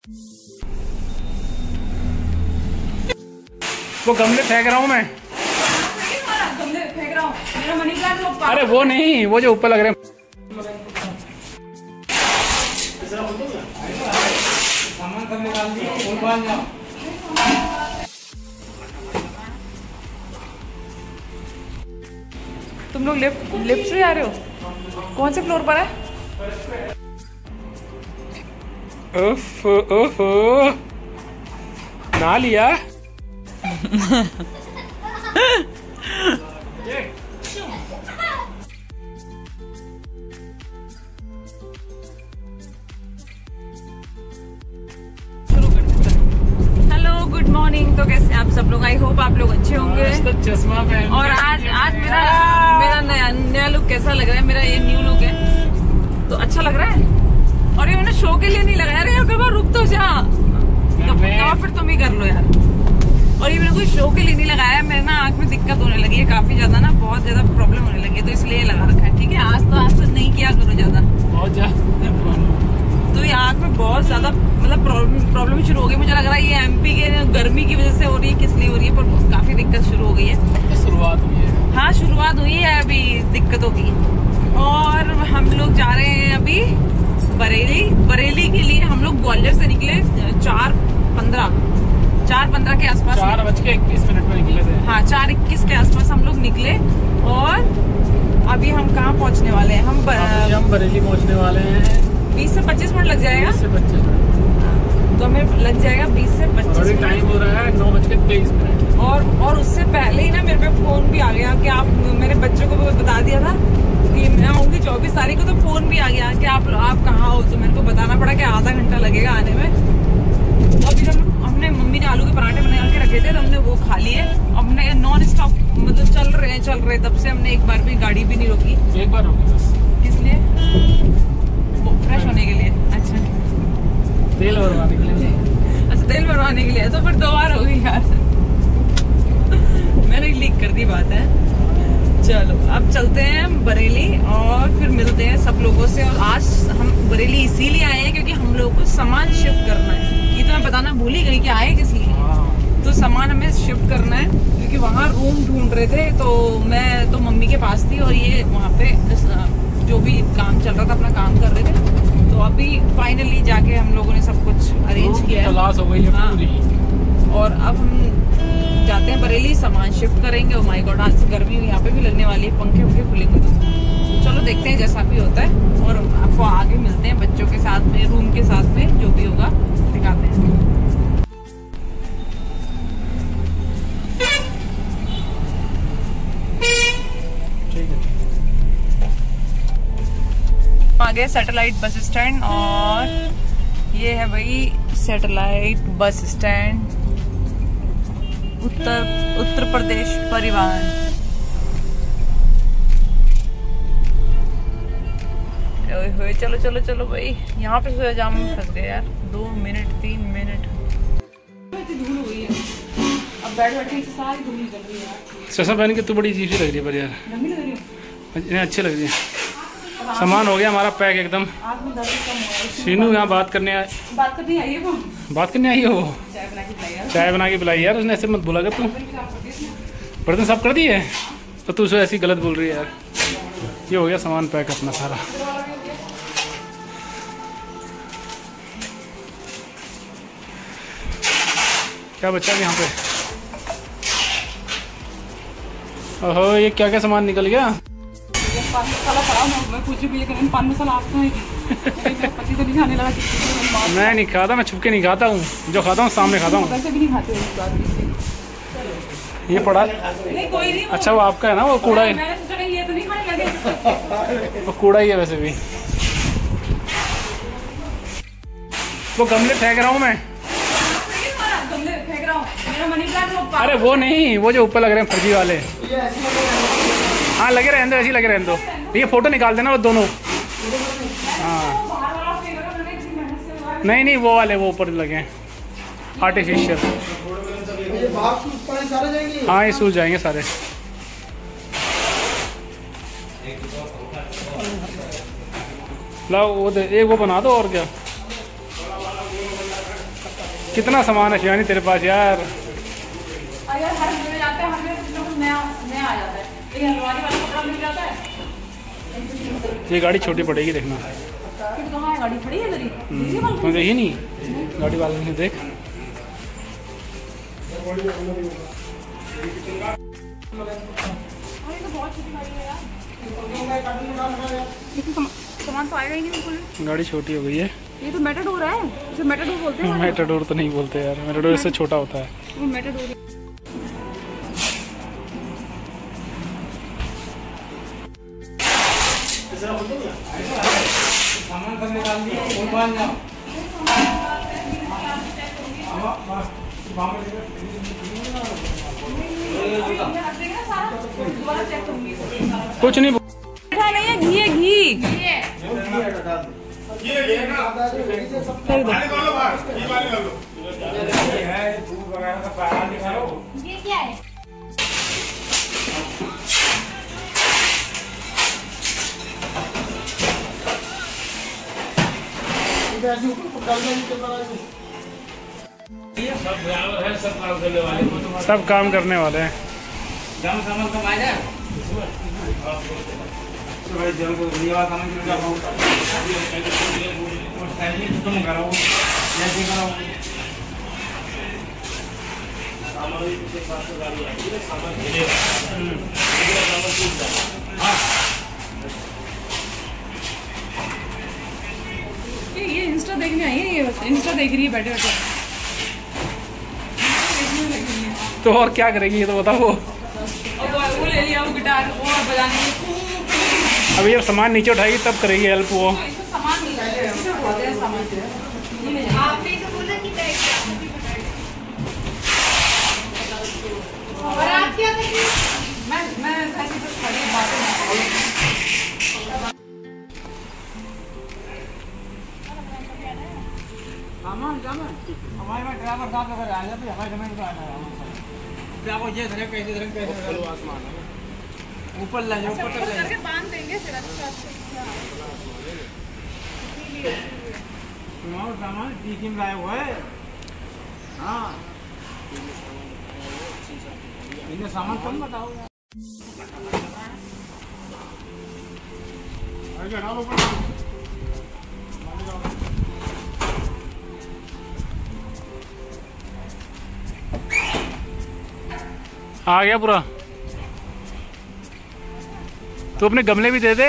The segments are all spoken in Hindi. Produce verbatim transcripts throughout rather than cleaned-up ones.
वो गमले फेंक रहा हूँ मैं। गमले फेंक रहा हूँ। मेरा मनी प्लांट। अरे वो नहीं, वो जो ऊपर लग रहे हैं। तुम लोग लिफ्ट लिफ्ट से आ रहे हो? कौन से फ्लोर पर है? ओफ ओफ ना लिया। Hello good morning. तो कैसे आप सब लोग? आई होप आप लोग अच्छे होंगे। चश्मा पहन और आज आज मेरा मेरा नया नया लुक कैसा लग रहा है? मेरा ये न्यू लुक है तो अच्छा लग रहा है। और ये मैंने शो के लिए नहीं लगाया। अरे यार रुक तो जा, तो फिर तुम ही कर लो यार। और ये मैंने कोई शो के लिए नहीं लगाया। मेरे ना आँख में दिक्कत होने लगी है काफी ज्यादा ना, बहुत ज्यादा प्रॉब्लम होने लगी है, तो इसलिए लगा रखा है। ठीक है, आज तो आज तो नहीं किया करो ज्यादा, बहुत ज्यादा। तो ये आँख में बहुत ज्यादा मतलब प्रॉब्लम शुरू हो गई। मुझे लग रहा है ये एमपी के गर्मी की वजह से हो रही है, किस लिए हो रही है, पर काफी दिक्कत शुरू हो गई है। शुरुआत हुई है। हाँ शुरुआत हुई है, अभी दिक्कत होगी। और हम लोग जा रहे हैं अभी बरेली। बरेली के लिए हम लोग ग्वालियर से निकले चार पंद्रह चार पंद्रह के आसपास, चार बज के इक्कीस मिनट में निकले थे। हाँ चार इक्कीस के आसपास हम लोग निकले। और अभी हम कहाँ पहुँचने वाले हैं? हम बर... हम बरेली पहुँचने वाले हैं। बीस से पच्चीस मिनट लग जाएगा। बीस से पच्चीस मिनट तो हमें लग जाएगा बीस से पच्चीस मिनट। टाइम हो रहा है नौ बज के तेईस मिनट। और और उससे पहले ही ना मेरे पे फोन भी आ गया कि आप, मेरे बच्चों को भी बता दिया था कि मैं आऊंगी चौबीस तारीख को, तो फोन भी आ गया कि आप आप कहाँ हो। तो मेरे को बताना पड़ा कि आधा घंटा लगेगा आने में। अभी हम हमने मम्मी ने आलू के पराठे बना के रखे थे, तो हमने वो खा लिए। हमने नॉन स्टॉप मतलब चल रहे हैं चल रहे तब से हमने एक बार भी गाड़ी भी नहीं रोकी। एक बार रोकी बस। किस लिए? फ्रेश होने के लिए। अच्छा, तेल भरवाने के लिए। अच्छा तेल भरवाने के लिए, तो फिर दो बार हो गई यार। मैंने लीक कर दी बात है। चलो अब चलते हैं बरेली और फिर मिलते हैं सब लोगों से। और आज हम बरेली इसीलिए आए हैं क्योंकि हम लोगों को सामान शिफ्ट करना है। ये तो मैं बताना भूल ही गई कि आए किस लिए। तो सामान हमें शिफ्ट करना है क्योंकि वहाँ रूम ढूंढ रहे थे। तो मैं तो मम्मी के पास थी और ये वहाँ पे जो भी काम चल रहा था अपना काम कर रहे थे। तो अभी फाइनली जाके हम लोगों ने सब कुछ अरेंज किया है। तलाश हो गई है पूरी। और अब हम जाते हैं बरेली, सामान शिफ्ट करेंगे। ओ माय गॉड, आज से गर्मी यहाँ पे भी लगने वाली है, पंखे पंखे खुलेंगे तो चलो देखते हैं जैसा भी होता है। और आपको आगे मिलते हैं बच्चों के साथ में, रूम के साथ में, जो भी होगा दिखाते हैं। आगे सैटेलाइट बस स्टैंड, और ये है भाई satellite bus stand, Uttar Uttar Pradesh परिवहन। ओए होए, चलो चलो चलो भाई, यहाँ पे तो जाम में फंस गए यार। दो मिनट तीन मिनट धूल हो गई है। अब बैठ बैठ के सारी धूल निकल रही है यार। चश्मा पहन के तू बड़ी अजीब सी लग रही है पर यार। लंबी लग रही है, इन्हें अच्छी लग रही है। सामान हो गया हमारा पैक एकदम। शीनू यहाँ बात करने आए। बात करने आई है वो। बात करने आई है वो। चाय बना के पिलाई यार। चाय बना के पिलाई यार। उसने ऐसे मत बोला कर तू। बर्तन साफ कर दिए तो तू उसे ऐसी गलत बोल रही है यार। ये हो गया सामान पैक अपना सारा। क्या बचा यहाँ पे? ओहो, ये क्या क्या सामान निकल गया? पान मसाला खराब हो, मैं पूछी भी लेकिन पान मसाला आपको है पति तो नहीं खाने लगा। मैं नहीं खाता, मैं छुपके नहीं खाता हूँ। जो खाता हूँ सामने खाता हूँ। वैसे भी नहीं खाते ये पड़ा नहीं, कोई नहीं। अच्छा वो आपका है ना, वो कूड़ा है। मैंने सोचा ये तो नहीं खाने लगे। वो कूड़ा ही है वैसे भी। वो गमले फेंक रहा हूँ मैं। गमले फेंक रहा हूँ। मेरा मनी प्लांट। अरे वो नहीं, वो जो ऊपर लग रहे हैं फर्जी वाले। हाँ लगे रहने दो, ऐसे ही लगे रहने दो। ये फोटो निकाल देना वो दोनों। हाँ नहीं नहीं, वो वाले वो ऊपर लगे हैं आर्टिफिशियल। हाँ ये सूझ जाएंगे सारे। लाओ वो दे, एक वो बना दो और क्या। कितना सामान है शिवानी तेरे पास यार। अगर हर में जाते हैं हमें कुछ ना कुछ नया नया आ जाता है, लेकिन हलवानी वाला कपड़ा मिल जाता है। ये गाड़ी छोटी पड़ेगी देखना। कहाँ है गाड़ी खड़ी है तेरी? तुम देखी नहीं गाड़ी वाले ने, देख सामान तो आएगा ही नहीं बिल्कुल। गाड़ी छोटी हो गई है। ये तो मेटाडोर है, इसे मेटाडोर बोलते हैं। मेटाडोर तो नहीं बोलते यार, मेटाडोर इससे छोटा होता है। वो मेटाडोर कुछ नहीं नहीं है, घी है घी। ये क्या है? सब काम करने वाले हैं। ये इंस्टा देखने आई है, ये बस इंस्टा देख रही है बैठे बैठे। तो और क्या करेगी ये तो बताओ। वो और वो ले लिया वो गिटार वो बजाने की। अभी जब सामान नीचे उठाएगी तब करेगी हेल्प वो। इसको सामान मिल रहा है, इसको बहुत है सामान। आपने तो बोला कि बैठ जाओ। और आप क्या कर रही हो? मैं मैं ऐसे तो खड़ी बातें सामान सामान हमारे में ड्राइवर साहब अगर आ जाए तो हमारे जमीन पे आना है। क्या वो ये धरे कैसे धरे कैसे धरे आसमान ऊपर ले जाओ, ऊपर तक ले जाओ। बांध देंगे फिर अच्छा सुनाओ सामान टीचिंग लाए हुए है। हाँ इन्हें सामान कम बताओ। आ गया पूरा। तो अपने गमले भी दे दे।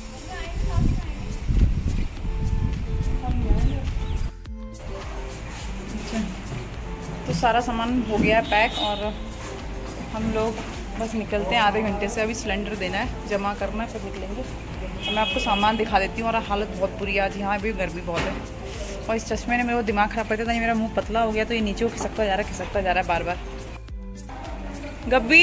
तो सारा सामान हो गया है पैक और हम लोग बस निकलते हैं आधे घंटे से। अभी सिलेंडर देना है, जमा करना है, फिर निकलेंगे। तो मैं आपको सामान दिखा देती हूँ। और हालत बहुत बुरी है आज, यहाँ भी गर्मी बहुत है। और इस चश्मे ने मेरा दिमाग खराब कर दिया था। मेरा मुंह पतला हो गया तो ये नीचे को खिसकता जा रहा है खिसकता जा रहा है बार बार। गब्बी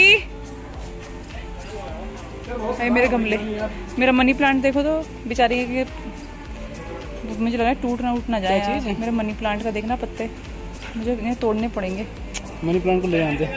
है मेरे गमले, मेरा मनी प्लांट देखो तो बेचारी के मुझे लगा टूट ना उठ ना जाए यार। मेरे मनी प्लांट का देखना पत्ते मुझे इन्हें तोड़ने पड़ेंगे। मनी प्लांट को ले आते।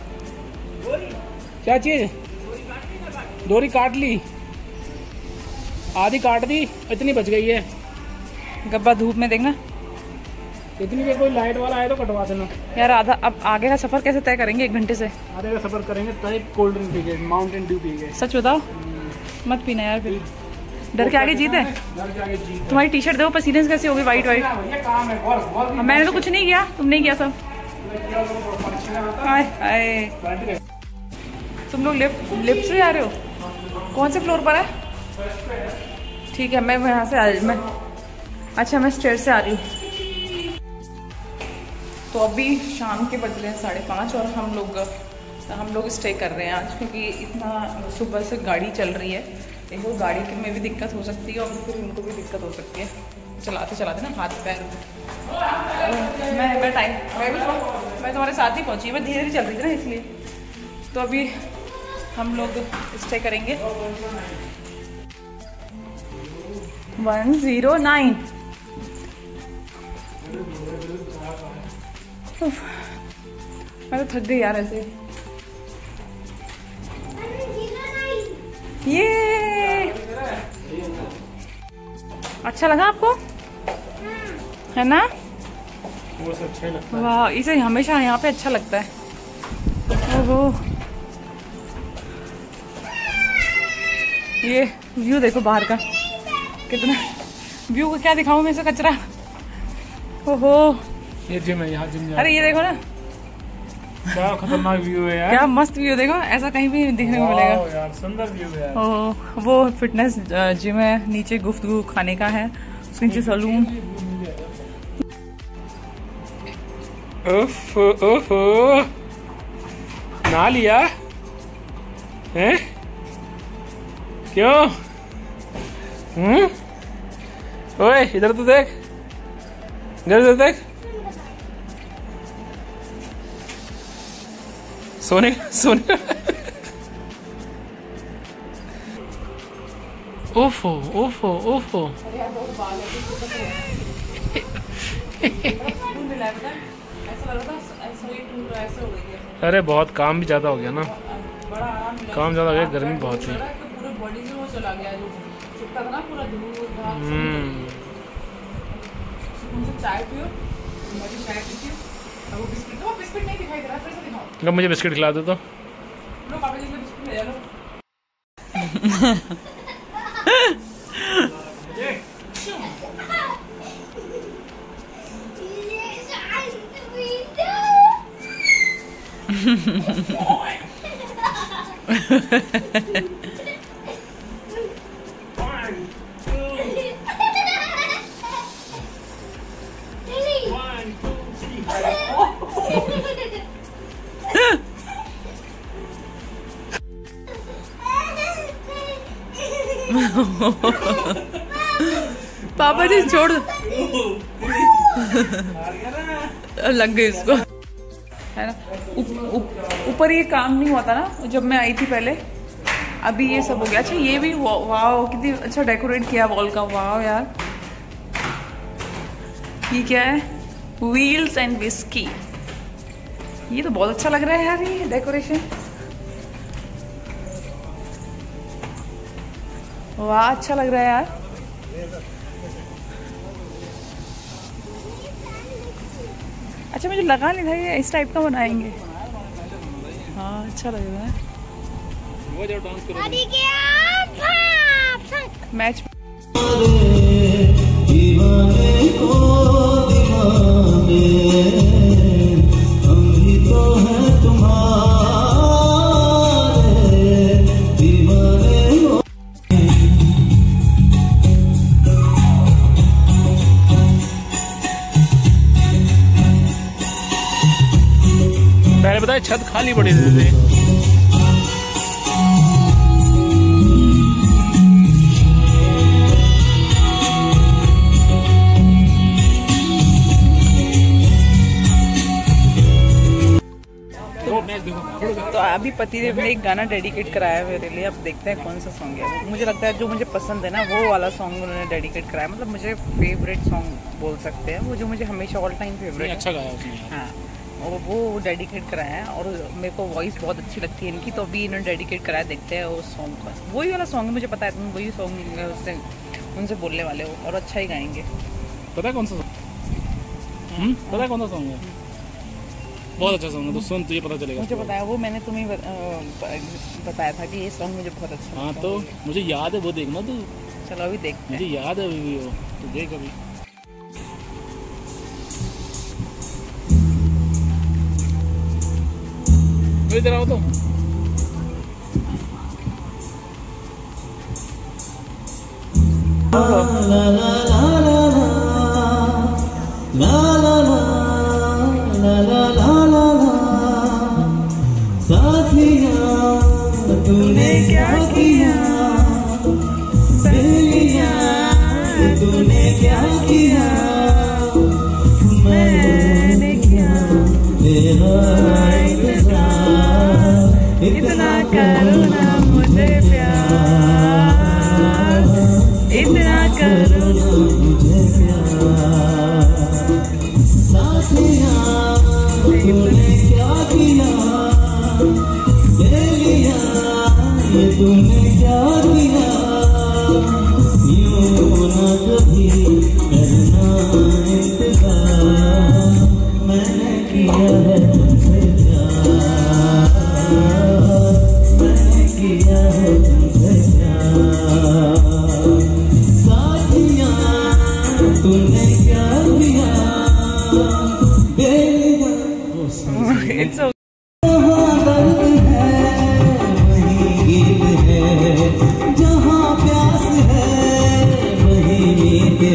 क्या चीज? डोरी काट ली, आधी काट दी, इतनी बच गई है। गब्बा धूप में देखना, इतनी देर कोई लाइट वाला आए तो कटवा देना यार। आधा अब आगे का सफर कैसे तय करेंगे? एक घंटे से आधे का सफर करेंगे तय। कोल्ड ड्रिंक पी गए, माउंटेन ड्यू पी गए। सच बताओ, मत पीना यार फिर। डर के आगे जीत है। तुम्हारी टी शर्ट देखो पसीने से कैसी होगी, वाइट वाइट। मैंने तो कुछ नहीं किया, तुमने किया सब। हाय हाय। तुम लोग लिफ्ट लिफ्ट से जा रहे हो? कौन से फ्लोर पर है? ठीक है, मैं यहाँ से आ रही मैं अच्छा मैं स्टेयर से आ रही हूँ। तो अभी शाम के बज रहे हैं साढ़े पाँच और हम लोग हम लोग स्टे कर रहे हैं आज, क्योंकि इतना सुबह से गाड़ी चल रही है। देखो गाड़ी में भी दिक्कत हो सकती है और फिर इनको भी दिक्कत हो सकती है चलाते चलाते ना, हाथ पैर। मैं मैं टाइम मैं भी मैं तुम्हारे साथ ही पहुँची, मैं धीरे धीरे चल रही थी ना इसलिए। तो अभी हम लोग स्टे करेंगे वन ज़ीरो नाइन। मैं तो थक गई यार ऐसे। ये अच्छा लगा आपको, है ना? वो सब अच्छा लगता है। वाह, इसे हमेशा यहाँ पे अच्छा लगता है। ओहो, ये व्यू देखो बाहर का, कितना व्यू को क्या दिखाऊं मैं, इसे कचरा। ओहो, ये जिम है, यहाँ जिम। अरे ये देखो ना, क्या खतरनाक व्यू है यार, क्या मस्त व्यू, देखो ऐसा कहीं भी देखने को मिलेगा यार, सुंदर व्यू है यार। ओह, वो फिटनेस जिम है, नीचे गुफ्तगू खाने का है, उसके नीचे सलून। ओफ ओफ, ना लिया हैं? क्यों? हम्म, ओए इधर तो देख, इधर तो देख, सोने सोने। ओफो ओफो ओफो, अरे बहुत काम भी ज्यादा हो गया ना, काम ज्यादा हो गया, गर्मी बहुत है। हम्म, चाय पियो, चाय पीती हूँ। वो बिस्किट, वो बिस्किट नहीं दिखाई दे रहा, फिर से दिखाओ। अगर मुझे बिस्किट खिला दो तो। लो पापा जी, बिस्किट ले लो। पापा जी छोड़ दो, लग गई इसको, है ना। ऊपर ये काम नहीं हुआ था ना जब मैं आई थी पहले, अभी ये सब हो गया। अच्छा ये भी, वाह कितनी अच्छा डेकोरेट किया वॉल का, वाह यार। ये क्या है, व्हील्स एंड विस्की, ये तो बहुत अच्छा लग रहा है यार ये डेकोरेशन, वाह अच्छा लग रहा है यार। अच्छा मुझे लगा नहीं था ये इस टाइप का बनाएंगे, हाँ अच्छा लग रहा है। वो जो डांस करो मैच पहले बताया, छत खाली पड़ी थी। तो अभी पतिदेव ने एक गाना डेडिकेट कराया है मेरे लिए, अब देखते हैं कौन सा सॉन्ग है। मुझे लगता है जो मुझे पसंद है ना वो वाला सॉन्ग उन्होंने डेडिकेट कराया, मतलब मुझे फेवरेट सॉन्ग बोल सकते हैं, वो जो मुझे हमेशा ऑल टाइम फेवरेट। अच्छा गाया उसने, हाँ, और वो डेडिकेट कराया है, और मेरे को वॉइस बहुत अच्छी लगती है इनकी, तो अभी इन्होंने डेडिकेट कराया, देखते हैं उस सॉन्ग का। वही वाला सॉन्ग है, मुझे पता है तुम वही सॉन्ग उससे उनसे बोलने वाले हो, और अच्छा ही गाएंगे। पता है कौन सा सॉन्ग? पता है कौन सा सॉन्ग है? बहुत अच्छा सॉन्ग है, तो सुन तुझे पता चलेगा। मुझे पता है, वो मैंने तुम्हें बताया था कि ये सॉन्ग मुझे बहुत अच्छा। हाँ तो मुझे याद है, वो देखना तू। चलो अभी देखते हैं। मुझे याद है अभी वो, तो देख अभी। इधर आओ तो। ला ला ला ला ला ला ला ला ला ला साथिया तूने क्या किया, सहेलिया तूने क्या किया, मैंने क्या तेरा इंतजार, इतना करो ना मुझे प्यार, इतना करो ना मुझे प्यार, साथिया तूने क्या किया, सहेलिया ये तूने क्या किया, यूं ना कभी करना इंतजार। किया है तुमसे प्यार, मैंने किया है तुमसे